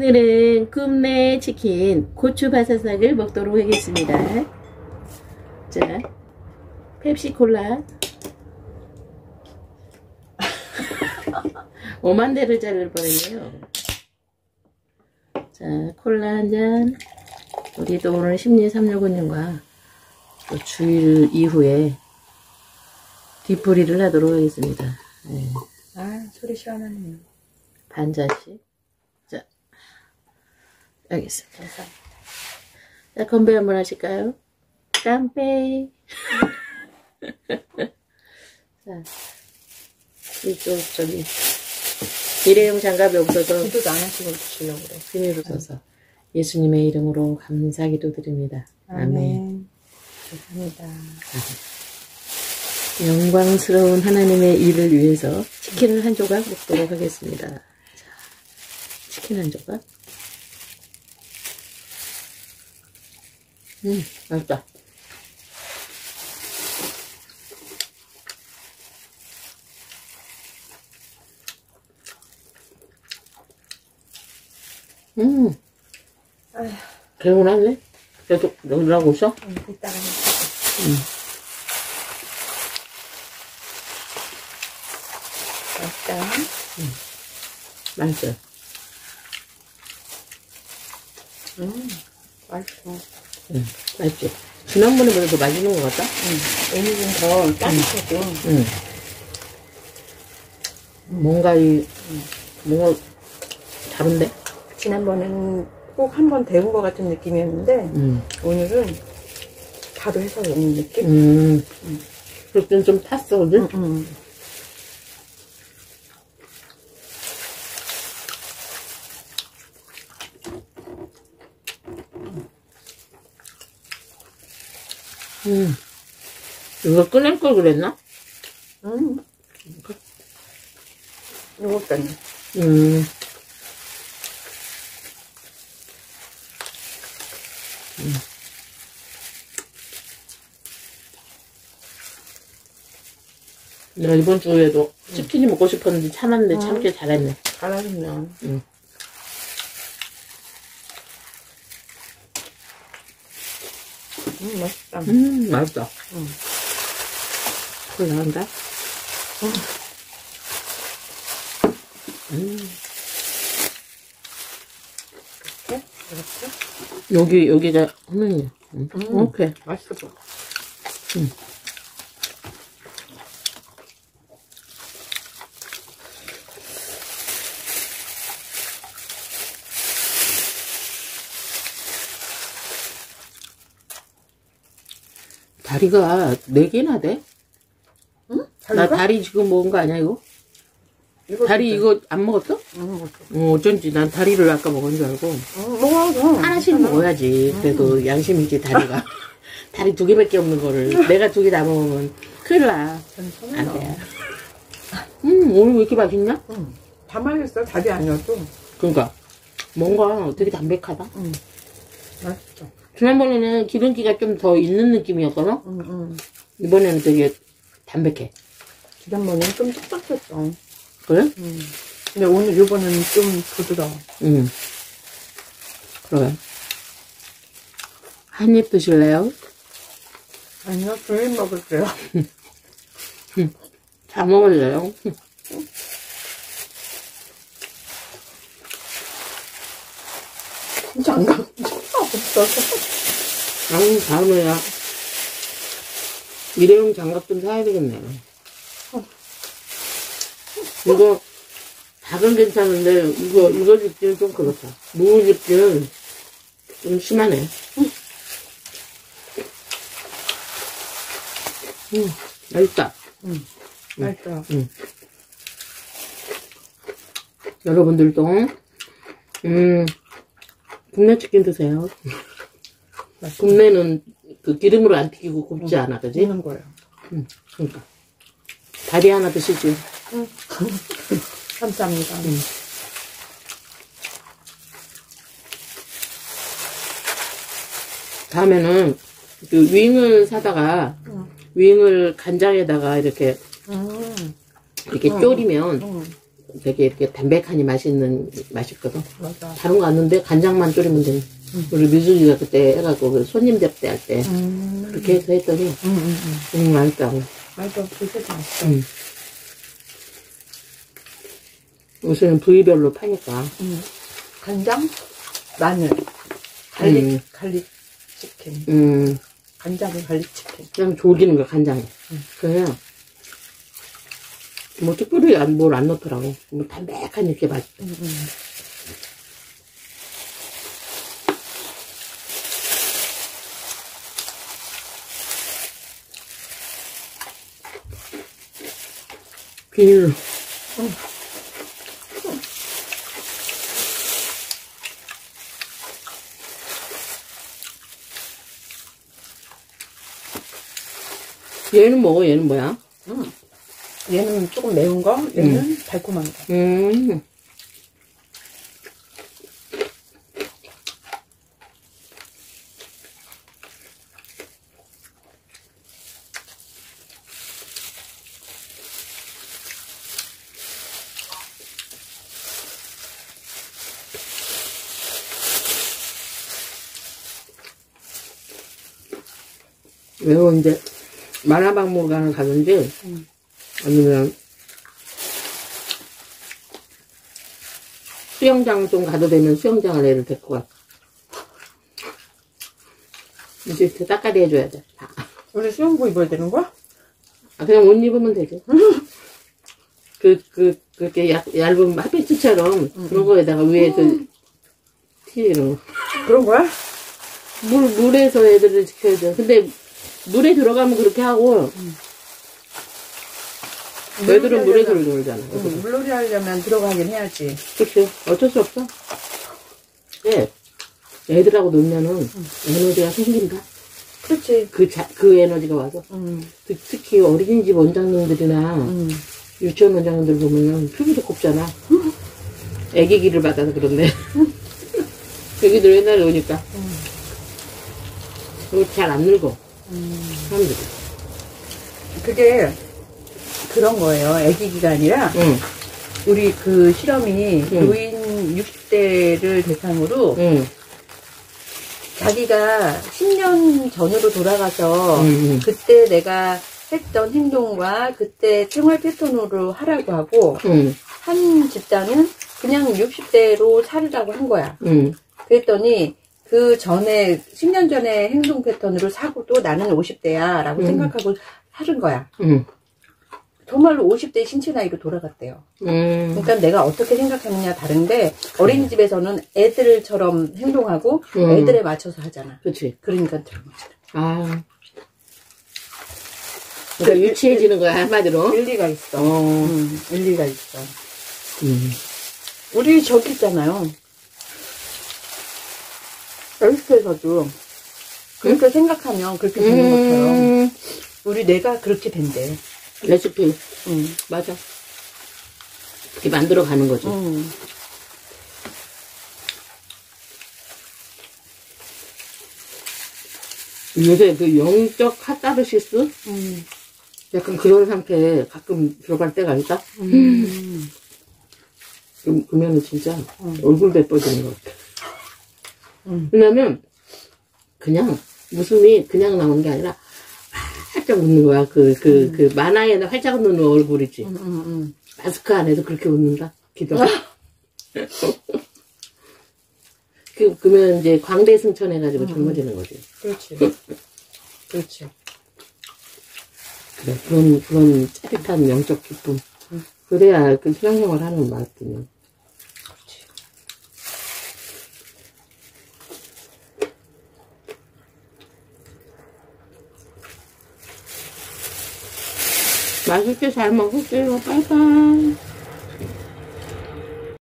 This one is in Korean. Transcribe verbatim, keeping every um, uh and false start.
오늘은 굽네 치킨 고추바사삭을 먹도록 하겠습니다. 자, 펩시콜라 오만 대를 자를 뻔했네요. 자, 콜라 한잔. 우리도 오늘 심리삼육오님과 또 주일 이후에 뒷풀이를 하도록 하겠습니다. 네. 아, 소리 시원하네요. 반 잔씩. 자, 알겠습니다. 감사합니다. 자, 건배 한번 하실까요? 깜빼. 자, 이쪽, 저기, 일회용 장갑이 없어서. 기도도 안 하시고 드시려고 그래. 비닐로 써서. 예수님의 이름으로 감사기도 드립니다. 아멘. 아멘. 감사합니다. 영광스러운 하나님의 일을 위해서 치킨을 한 조각 먹도록 하겠습니다. 자, 치킨 한 조각. 음, 맛있다. 음, 아휴. 개운하네? 계속 넣으라고 있어? 응, 이따가 해. 음. 맛있다. 음. 맛있어요. 음, 맛있어. 음, 맛있지? 지난번에보다 더 맛있는 것 같다? 응. 오늘은 더 따뜻하고. 응. 뭔가 이, 뭔가 다른데? 지난번에는 꼭 한 번 데운 것 같은 느낌이었는데, 음. 오늘은 바로 해서 먹는 느낌? 음. 음. 그땐 좀 탔어, 그지? 응, 응. 음. 이거 꺼낼 걸 그랬나? 응. 요것도 음. 음. 내가 이번 주에도 음. 치킨이 먹고 싶었는데 참았는데 음. 참길 잘했네. 잘하셨네. 응. 음, 맛있다. 음, 맛있다. 응. 콜 나온다. 응. 음. 이렇게? 이렇게? 여기, 여기가, 어머니. 음. 음. 오케이. 맛있어. 음. 다리가 네 개나 돼? 응? 나 다리 지금 먹은 거 아니야, 이거? 이거 다리 진짜. 이거 안 먹었어? 응, 먹었어. 어, 어쩐지 난 다리를 아까 먹은 줄 알고. 응, 먹어. 하나씩 괜찮아. 먹어야지. 그래도 응. 양심이지, 다리가. 다리 두 개밖에 없는 거를. 내가 두 개 다 먹으면 큰일 나. 안 돼. 음, 오늘 왜 이렇게 맛있냐? 응. 다 맛있어, 다리 아니어도. 그러니까. 뭔가 되게 담백하다. 응. 맛있어. 지난번에는 기름기가 좀 더 있는 느낌이었거든? 응, 응. 이번에는 되게 담백해. 지난번에는 좀 촉촉했어. 그래? 응. 근데 오늘, 요번에는 좀 부드러워. 응. 그래. 한 입 드실래요? 아니요, 두 입 먹을게요. 다 먹을래요? 장갑 없어서. 아니, 다음에야 일회용 장갑 좀 사야 되겠네. 이거 닭은 괜찮은데 이거 이거 집기는 좀 그렇다. 무 집기는 좀 심하네. 음, 맛있다. 음, 맛있다. 음. 여러분들도 음 굽네 치킨 드세요. 굽네는 그 기름으로 안 튀기고 굽지 응. 않아, 그지? 굽는 거예요. 응, 그러니까 다리 하나 드시지. 응. 감사합니다. 응. 다음에는 그 윙을 사다가 응. 윙을 간장에다가 이렇게 응. 이렇게 응. 졸이면 응. 되게 이렇게 담백하니 맛있는 맛있거든. 맞아. 다른 거 안 넣는데 간장만 졸이면 돼. 음. 우리 미숙이가 그때 해갖고 그 손님 접대할 때 음. 그렇게 해서 했더니 음, 음, 음. 음, 맛있다고. 맞아. 그게 맛있어. 음. 요새는 부위별로 파니까. 음. 간장, 마늘, 갈릭, 음. 갈릭 치킨. 음. 간장에 갈릭 치킨. 그냥 졸이는 거야, 간장에. 음. 그래야 뭐 특별히 뭘 안 넣더라고. 뭐 담백한 이렇게 맛있어. 음, 음. 비닐로. 음. 얘는 먹어, 얘는 뭐야? 음. 얘는 조금 매운 거, 얘는 음. 달콤한 거. 음. 이거 이제 만화박물관을 가든지 음. 아니면 수영장 좀 가도 되면 수영장을 애를 데리고 가. 이제 따까리 해줘야 돼. 다. 우리 수영복 입어야 되는 거야? 아, 그냥 옷 입으면 되지. 그, 그, 그렇게 얇, 얇은 핫팬츠처럼 음. 그런 거에다가 위에 그 티로. 그런 거야? 물, 물에서 애들을 지켜야 돼. 근데 물에 들어가면 그렇게 하고, 음. 애들은 물에 하려면- 들어오잖아. 응, 물놀이 하려면 들어가긴 해야지. 그치. 어쩔 수 없어. 네. 애들하고 놀면은 에너지가 생긴다. 그렇지. 그 자, 그 에너지가 와서. 응, 그, 특히 어린이집 원장님들이나 응. 유치원 원장님들 보면은 피부도 곱잖아. 애기기를 받아서 그런데. 애기들 옛날에 오니까. 응. 그거 잘 안 늙어. 음. 사람들이. 그게 그런 거예요. 애기기가 아니라 응, 우리 그 실험이 응. 노인 육십 대를 대상으로 응, 자기가 십 년 전으로 돌아가서 응, 응. 그때 내가 했던 행동과 그때 생활 패턴으로 하라고 하고 응, 한 집단은 그냥 육십 대로 살으라고 한 거야. 응. 그랬더니 그 전에 십 년 전에 행동 패턴으로 사고도 나는 오십 대야 라고 음. 생각하고 살은 거야. 응, 정말로 오십 대 신체 나이로 돌아갔대요. 응. 그러니까 내가 어떻게 생각하느냐 다른데 어린이집에서는 애들처럼 행동하고 음. 애들에 맞춰서 하잖아. 그치. 그러니까 그런 거잖아. 아. 그러니까 유치해지는 거야, 한마디로. 일리가 있어. 어. 음, 일리가 있어. 음. 우리 저기 있잖아요. 헬스에서도 그렇게 생각하면 그렇게 되는 것처럼 음. 우리 뇌가 그렇게 된대. 레시피. 음. 맞아. 그렇게 만들어 가는 거지. 음. 요새 그 영적 카타르시스? 음. 약간 그런 상태에 가끔 들어갈 때가 있다? 음. 그럼, 그러면은 진짜 음. 얼굴 예뻐지는 것 같아. 음. 왜냐면, 그냥, 웃음이 그냥 나오는 게 아니라, 활짝 웃는 거야. 그, 그, 음. 그, 만화에는 활짝 웃는 얼굴이지. 음, 음, 음. 마스크 안에도 그렇게 웃는다? 기도. 그, 그러면 이제 광대 승천해가지고 젊어지는 거지. 그렇지. 그렇지. 그래, 그런, 그런 짜릿한 영적 기쁨. 음. 그래야 그 신앙생활 하는 맛이네. 그렇지. 맛있게 잘 먹을게요. 빠이빠이.